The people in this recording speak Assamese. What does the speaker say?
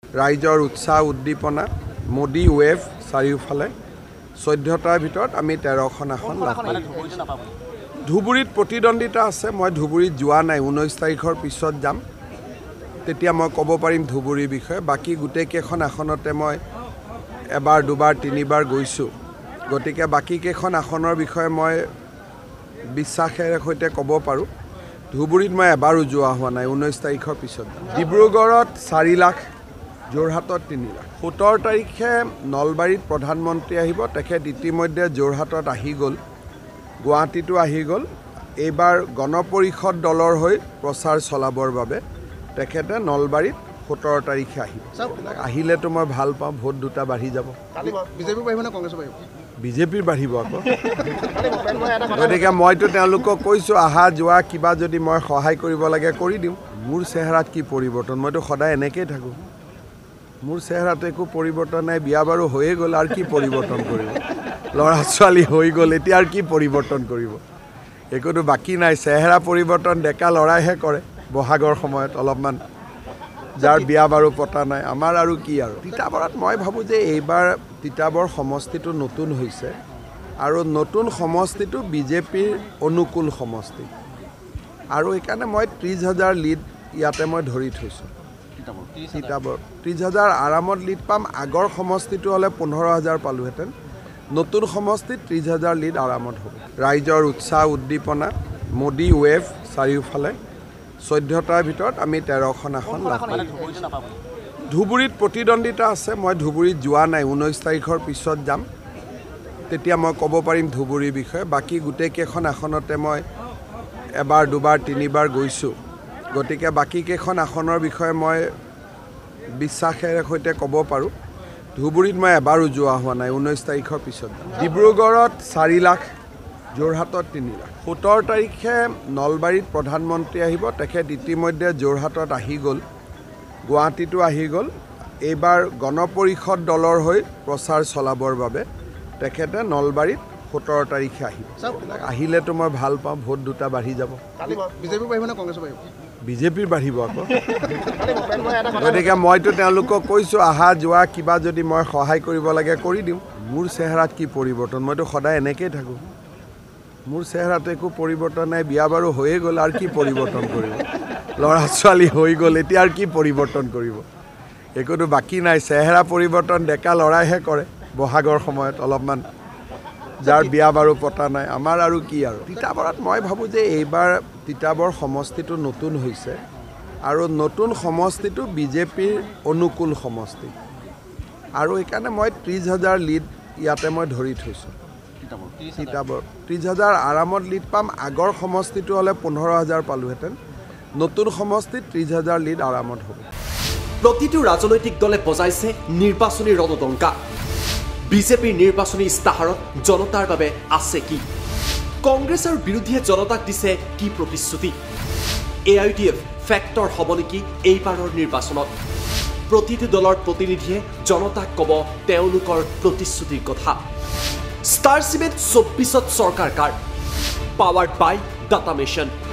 ৰাইজৰ উৎসাহ উদ্দীপনা মোদী ৱেভ চাৰিওফালে 14টাৰ ভিতৰত আমি 13খন আসন লাভ কৰিম। ধুবুৰীত প্ৰতিদ্বন্দ্বিতা আছে। মই ধুবুৰীত যোৱা নাই, 19 তাৰিখৰ পিছত যাম, তেতিয়া মই ক'ব পাৰিম ধুবুৰীৰ বিষয়ে। বাকী গোটেইকেইখন আসনতে মই এবাৰ দুবাৰ তিনিবাৰ গৈছোঁ, গতিকে বাকীকেইখন আসনৰ বিষয়ে মই বিশ্বাসেৰে সৈতে ক'ব পাৰোঁ। ধুবুৰীত মই এবাৰো যোৱা হোৱা নাই, 19 তাৰিখৰ পিছত। ডিব্ৰুগড়ত 4 লাখ, যোৰহাটত 3 লাখ। 17 তাৰিখে নলবাৰীত প্ৰধানমন্ত্ৰী আহিব, তেখেত ইতিমধ্যে যোৰহাটত আহি গ'ল, গুৱাহাটীতো আহি গ'ল। এইবাৰ গণপৰিষদ দলৰ হৈ প্ৰচাৰ চলাবৰ বাবে তেখেতে নলবাৰীত 17 তাৰিখে আহিব। আহিলেতো মই ভাল পাওঁ, ভোট দুটা বাঢ়ি যাব। বিজেপি বাঢ়িব নে কংগ্ৰেছ বাঢ়িব? বিজেপিৰ বাঢ়িব আকৌ। গতিকে মইতো তেওঁলোকক কৈছোঁ, অহা যোৱা কিবা যদি মই সহায় কৰিব লাগে কৰি দিম। মোৰ চেহেৰাত কি পৰিৱৰ্তন? মইতো সদায় এনেকৈয়ে থাকোঁ। মোৰ চেহেৰাত একো পৰিৱৰ্তন নাই। বিয়া বাৰু হৈয়ে গ'ল, আৰু কি পৰিৱৰ্তন কৰিব? ল'ৰা ছোৱালী হৈ গ'ল, এতিয়া আৰু কি পৰিৱৰ্তন কৰিব? একোতো বাকী নাই। চেহেৰা পৰিৱৰ্তন ডেকা ল'ৰাইহে কৰে বহাগৰ সময়ত অলপমান, যাৰ বিয়া বাৰু পতা নাই। আমাৰ আৰু কি আৰু। তিতাবৰত মই ভাবোঁ যে এইবাৰ তিতাবৰ সমষ্টিটো নতুন হৈছে, আৰু নতুন সমষ্টিটো বিজেপিৰ অনুকূল সমষ্টি, আৰু সেইকাৰণে মই 30,000 লিড ইয়াতে মই ধৰি থৈছোঁ। তিতাবৰ 30,000 আৰামত লিড পাম। আগৰ সমষ্টিটো হ'লে 15,000 পালোহেঁতেন। নতুন সমষ্টিত 30,000 লিড আৰামত হ'ব। ৰাইজৰ উৎসাহ উদ্দীপনা মোদী ৱেভ চাৰিওফালে 14টাৰ ভিতৰত আমি 13খন আসন লাভ কৰিম। ধুবুৰীত প্ৰতিদ্বন্দ্বিতা আছে। মই ধুবুৰীত যোৱা নাই, 19 তাৰিখৰ পিছত যাম, তেতিয়া মই ক'ব পাৰিম ধুবুৰীৰ বিষয়ে। বাকী গোটেইকেইখন আসনতে মই এবাৰ দুবাৰ তিনিবাৰ গৈছোঁ, গতিকে বাকীকেইখন আসনৰ বিষয়ে মই বিশ্বাসেৰে সৈতে ক'ব পাৰোঁ। ধুবুৰীত মই এবাৰো যোৱা হোৱা নাই, 19 তাৰিখৰ পিছত। ডিব্ৰুগড়ত 4 লাখ, যোৰহাটত 3 লাখ। 17 তাৰিখে নলবাৰীত প্ৰধানমন্ত্ৰী আহিব, তেখেত ইতিমধ্যে যোৰহাটত আহি গ'ল, গুৱাহাটীতো আহি গ'ল। এইবাৰ গণপৰিষদ দলৰ হৈ প্ৰচাৰ চলাবৰ বাবে তেখেতে নলবাৰীত 17 তাৰিখে আহিব। আহিলেতো মই ভাল পাওঁ, ভোট দুটা বাঢ়ি যাব। বিজেপি বাঢ়িব নে কংগ্ৰেছ বাঢ়িব? বিজেপিৰ বাঢ়িব আকৌ। গতিকে মইতো তেওঁলোকক কৈছোঁ, অহা যোৱা কিবা যদি মই সহায় কৰিব লাগে কৰি দিম। মোৰ চেহেৰাত কি পৰিৱৰ্তন? মইতো সদায় এনেকৈয়ে থাকোঁ। মোৰ চেহেৰাত একো পৰিৱৰ্তন নাই। বিয়া বাৰু হৈয়ে গ'ল, আৰু কি পৰিৱৰ্তন কৰিব? ল'ৰা ছোৱালী হৈ গ'ল, এতিয়া আৰু কি পৰিৱৰ্তন কৰিব? একোতো বাকী নাই। চেহেৰা পৰিৱৰ্তন ডেকা ল'ৰাইহে কৰে বহাগৰ সময়ত অলপমান, যাৰ বিয়া বাৰু পতা নাই। আমাৰ আৰু কি আৰু। তিতাবৰত মই ভাবোঁ যে এইবাৰ তিতাবৰ সমষ্টিটো নতুন হৈছে, আৰু নতুন সমষ্টিটো বিজেপিৰ অনুকূল সমষ্টি, আৰু সেইকাৰণে মই 30,000 লিড ইয়াতে মই ধৰি থৈছোঁ। তিতাবৰ 30,000 আৰামত লিড পাম। আগৰ সমষ্টিটো হ'লে 15,000 পালোহেঁতেন। নতুন সমষ্টিত 30,000 লিড আৰামত হ'ব। প্ৰতিটো ৰাজনৈতিক দলে বজাইছে নিৰ্বাচনী ৰণদংকা। বিজেপিৰ নিৰ্বাচনী ইস্তাহাৰত জনতাৰ বাবে আছে কি? কংগ্ৰেছ আৰু বিৰোধীয়ে জনতাক দিছে কি প্ৰতিশ্ৰুতি? AIUDF ফেক্টৰ হ'ব নেকি এইবাৰৰ নিৰ্বাচনত? প্ৰতিটো দলৰ প্ৰতিনিধিয়ে জনতাক ক'ব তেওঁলোকৰ প্ৰতিশ্ৰুতিৰ কথা। ষ্টাৰ চিমেণ্ট 24ত চৰকাৰ কাৰ? Powered by data mission.